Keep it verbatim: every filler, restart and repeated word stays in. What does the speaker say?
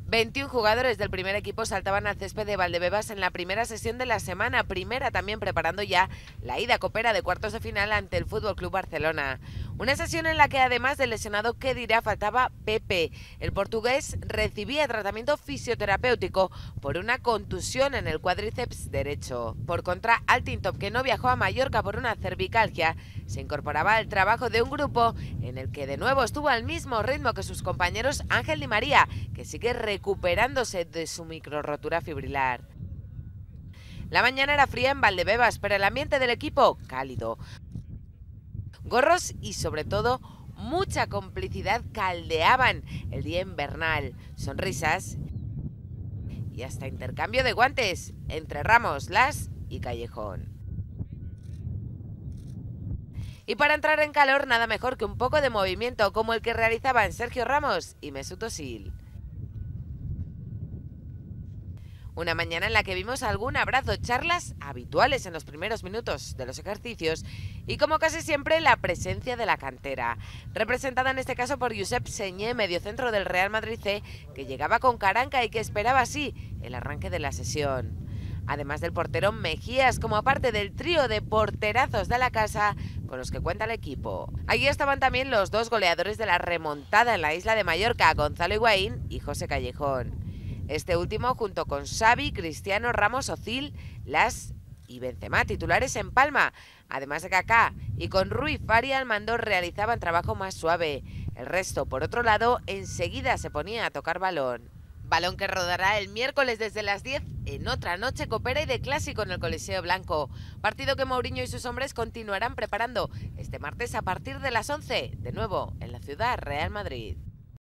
veintiún jugadores del primer equipo saltaban al césped de Valdebebas en la primera sesión de la semana, primera también preparando ya la ida copera de cuartos de final ante el F C Barcelona. Una sesión en la que además del lesionado Khedira faltaba Pepe. El portugués recibía tratamiento fisioterapéutico por una contusión en el cuádriceps derecho. Por contra, Altintop, que no viajó a Mallorca por una cervicalgia, se incorporaba al trabajo de un grupo en el que de nuevo estuvo al mismo ritmo que sus compañeros Ángel Di María, que sigue recuperándose de su microrotura fibrilar. La mañana era fría en Valdebebas, pero el ambiente del equipo cálido. Gorros y sobre todo mucha complicidad caldeaban el día invernal, sonrisas y hasta intercambio de guantes entre Ramos, Las y Callejón. Y para entrar en calor, nada mejor que un poco de movimiento como el que realizaban Sergio Ramos y Mesut Özil. Una mañana en la que vimos algún abrazo, charlas habituales en los primeros minutos de los ejercicios y, como casi siempre, la presencia de la cantera, representada en este caso por Josep Señé, mediocentro del Real Madrid C, que llegaba con caranca y que esperaba así el arranque de la sesión. Además del portero Mejías, como parte del trío de porterazos de la casa con los que cuenta el equipo. Allí estaban también los dos goleadores de la remontada en la isla de Mallorca, Gonzalo Higuaín y José Callejón. Este último junto con Xavi, Cristiano, Ramos, Özil, Las y Benzema, titulares en Palma, además de Kaká, y con Rui Faria al mando realizaban trabajo más suave. El resto, por otro lado, enseguida se ponía a tocar balón. Balón que rodará el miércoles desde las diez en otra noche copera y de clásico en el Coliseo Blanco. Partido que Mourinho y sus hombres continuarán preparando este martes a partir de las once, de nuevo en la ciudad Real Madrid.